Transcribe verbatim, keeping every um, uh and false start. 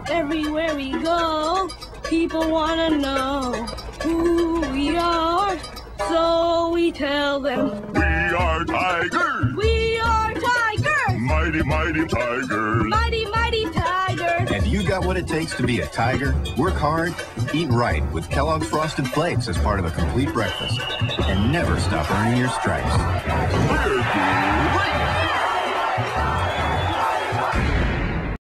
Everywhere we go, people want to know who we are, so we tell them. We are tigers! We are tigers! Mighty, mighty tigers! Mighty, mighty tigers! And you got what it takes to be a tiger? Work hard, eat right with Kellogg's Frosted Flakes as part of a complete breakfast. And never stop earning your stripes. We're great!